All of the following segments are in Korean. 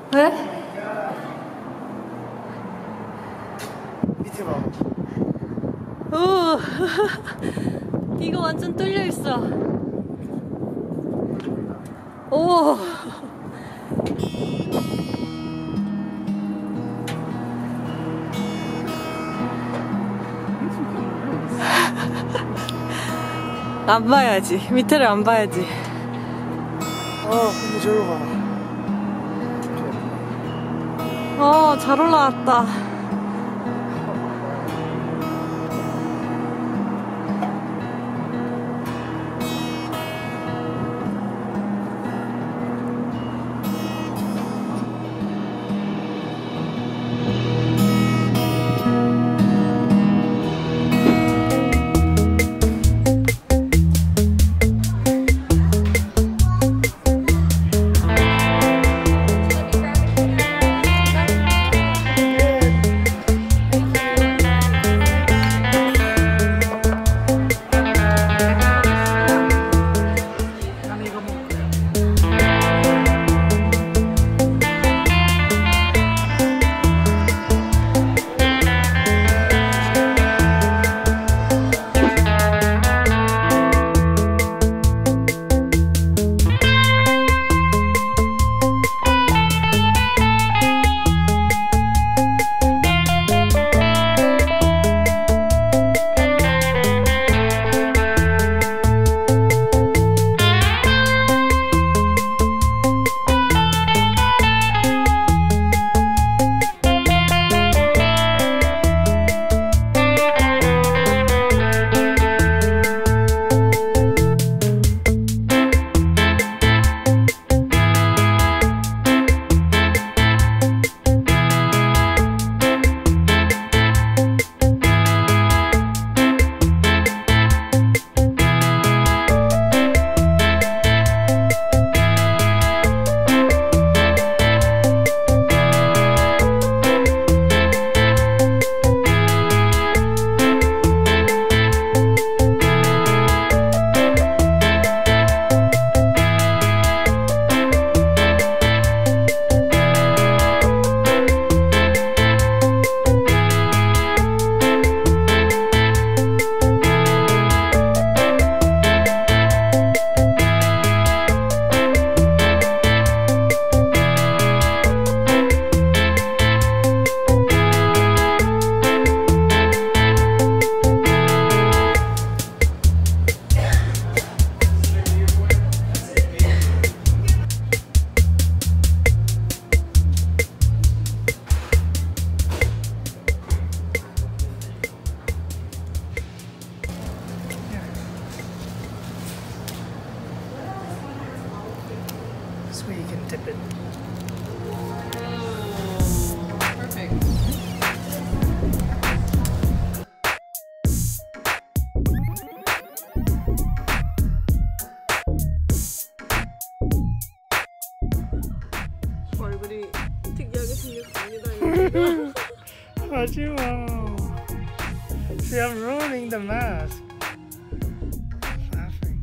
왜? 밑에 봐. 오, 이거 완전 뚫려 있어. 오. 안 봐야지. 밑에를 안 봐야지. 근데 저기로 가. 잘 올라왔다. So you can dip it. Perfect. 얼굴이 특이하게 생겼습니다. 하지마. See, I'm ruining the mask. Laughing.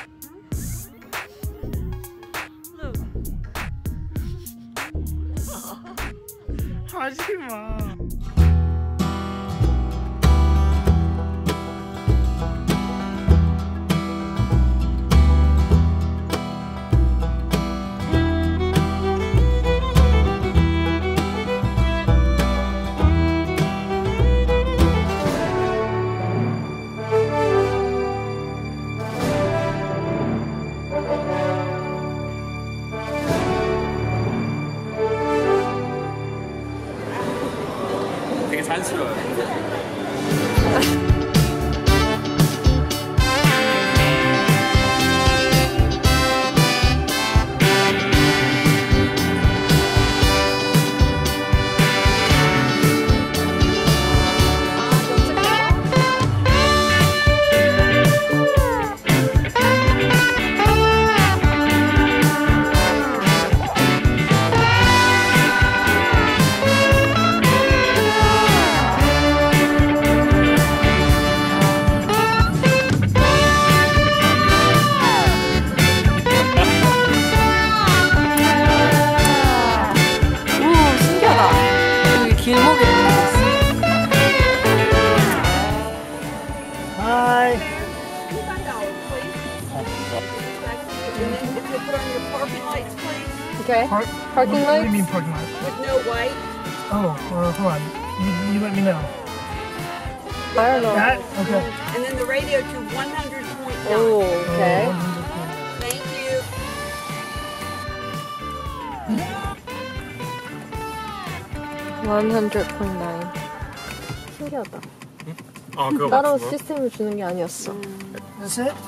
하지마. 되게 자연스러워요. Okay. Parking What do lights? you mean parking lot? With no white? Oh, hold on. You let me know. I don't know. That? Okay. And then the radio to 100.9. Oh, okay. Thank you. 100.9. 신기하다. 아 그거 따로 맞춘 거야? 시스템을 주는 게 아니었어. That's it?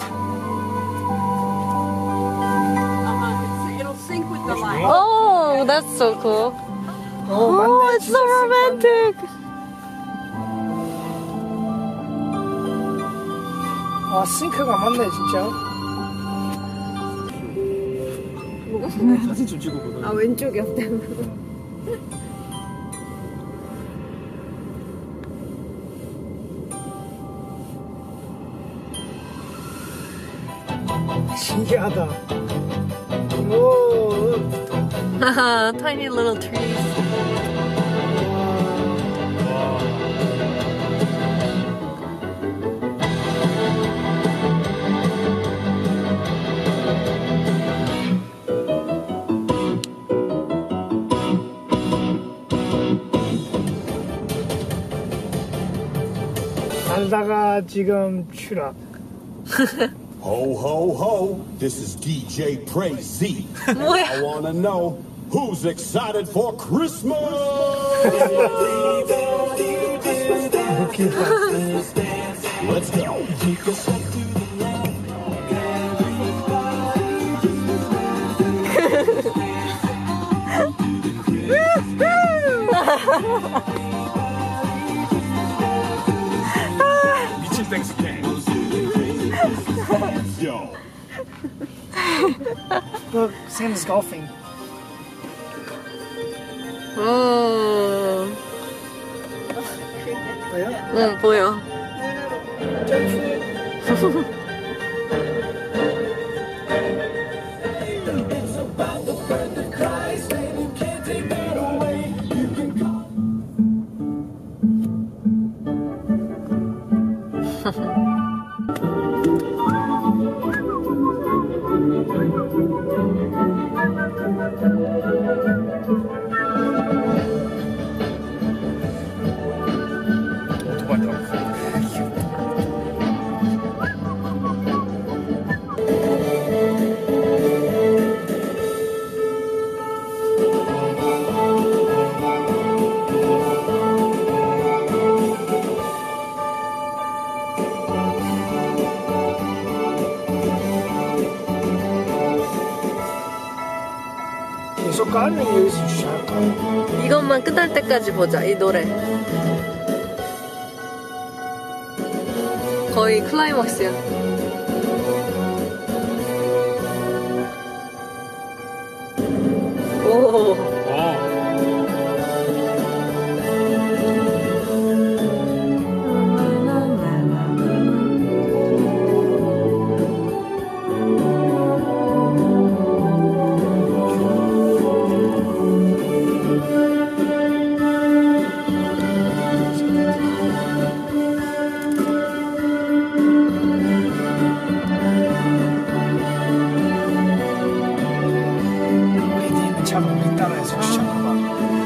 It'll sync with the light. Oh, that's so cool. Oh, Oh, 맞네. it's so romantic. 와, 싱크가 맞네, 진짜. 사진 좀 찍어보자. 아, 왼쪽이었대. 신기하다. 오, Tiny little trees. 살다가 지금 추락. Ho, ho, ho, this is DJ Praise Z. I wanna know who's excited for Christmas? Let's go. 미친 땡스캔. Yo. Look, Santa's golfing. 보여? 응, 보여. 오토바이 타고. 계속 가면 여기서 주차할까? 이것만 끝날 때까지 보자, 이 노래. 거의 클라이막스야. 오. 우리 뒤에 있는 차가 우리 따라해서 주차할까봐.